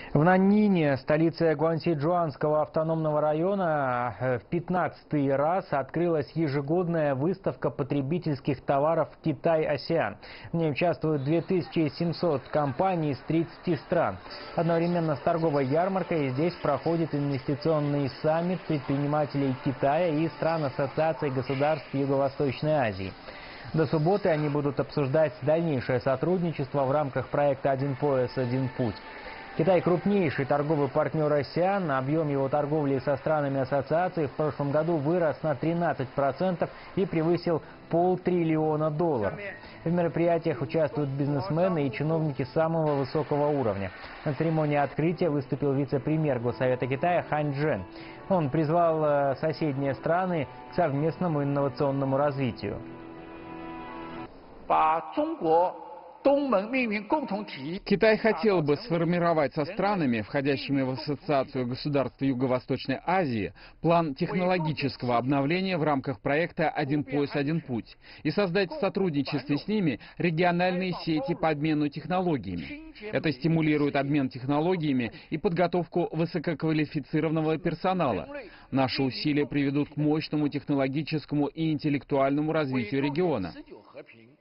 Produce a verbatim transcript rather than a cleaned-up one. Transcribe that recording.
В Наньнине, столице Гуанси-Джуанского автономного района, в пятнадцатый раз открылась ежегодная выставка потребительских товаров «Китай-Асиан». В ней участвуют две тысячи семьсот компаний из тридцати стран. Одновременно с торговой ярмаркой здесь проходит инвестиционный саммит предпринимателей Китая и стран Ассоциации государств Юго-Восточной Азии. До субботы они будут обсуждать дальнейшее сотрудничество в рамках проекта «Один пояс, один путь». Китай – крупнейший торговый партнер АСЕАН. Объем его торговли со странами ассоциации в прошлом году вырос на тринадцать процентов и превысил полтриллиона долларов. В мероприятиях участвуют бизнесмены и чиновники самого высокого уровня. На церемонии открытия выступил вице-премьер Госсовета Китая Хань Чжэн. Он призвал соседние страны к совместному инновационному развитию. Китай хотел бы сформировать со странами, входящими в Ассоциацию государств Юго-Восточной Азии, план технологического обновления в рамках проекта «Один пояс, один путь» и создать в сотрудничестве с ними региональные сети по обмену технологиями. Это стимулирует обмен технологиями и подготовку высококвалифицированного персонала. Наши усилия приведут к мощному технологическому и интеллектуальному развитию региона.